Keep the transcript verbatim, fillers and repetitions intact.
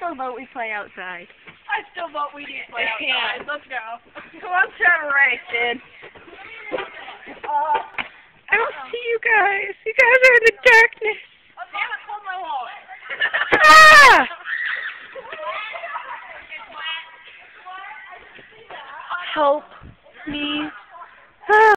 still vote we play outside. I still vote we need to play outside. Yeah. Let's go. So let's have a race, dude. Uh, I don't see you guys. You guys are in the darkness. oh, damn it, hold my wallet. Ah! Help me.